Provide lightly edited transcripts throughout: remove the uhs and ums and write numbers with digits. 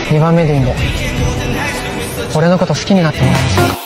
2番目でいいんで俺のこと好きになってもらえませんか。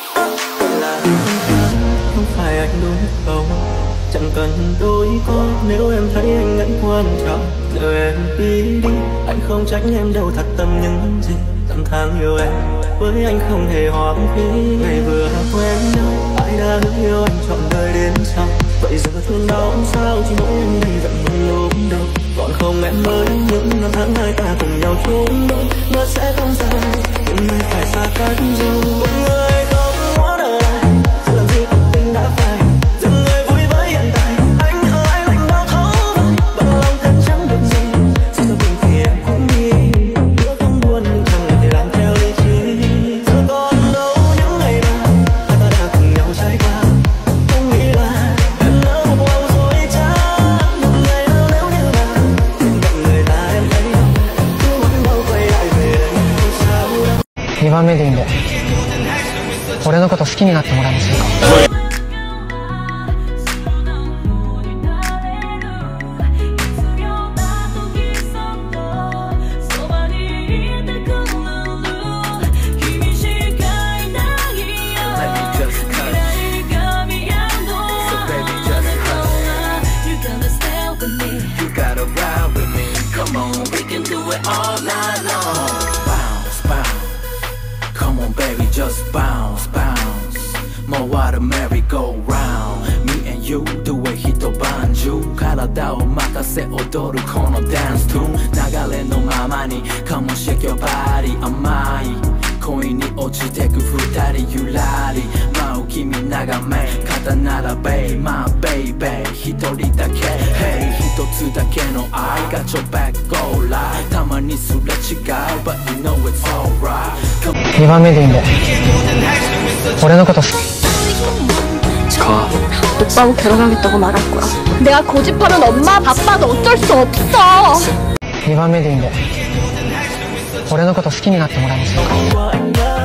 Không phải anh đúng không, chẳng cần đôi có nếu em thấy anh vẫn quan trọng. Giờ em đi đi, anh không trách em đâu, thật tâm những gì năm tháng yêu em với anh không hề hoang phí. Ngày vừa quen nhau ai đã hứa yêu anh trọn đời đến sau, vậy giờ thương đau sao chỉ mỗi em đây vẫn một lúc đâu. Còn không em ơi, những năm tháng hai ta cùng nhau chung đôi nó sẽ không dài, nhưng nay phải xa cách rồi. Một người không muốn ở lại làm gì cuộc tình đã phai, dừng người vui với hiện tại. Anh ở ai lạnh bao thấu vơi, bằng lòng thật chẳng được gì. Giờ bình thì em cũng đi, bữa không buồn nhưng chẳng thể làm theo lý trí. Giờ còn đâu những ngày nào hai ta đã cùng nhau trải qua, không nghĩ là em nỡ một bầu dối trá. Một ngày nào nếu như là bên cạnh người ta em thấy đâu, cứ muốn đâu quay lại về đây không sao đâu. 2番目でいいんで俺のこと好きになってもらえませんか。 Just bounce, bounce. More water merry-go-round. Me and you, the way hito banju. 体を任せ踊るこのダンストゥーン。流れのままに Come on shake your body 甘い恋に落ちてく二人ゆらり舞う君眺め肩並べ My baby 一人だけ Hey 一つだけの愛がちょ back go live たまにすれ違う But you know it's alright 2番目でいいんで俺のこと好き 가. 오빠하고 결혼하겠다고 말할 거야. 내가 고집하는 엄마 바빠도 어쩔 수 없어. 2番目でいいんで俺のこと好きになってもらえませんか。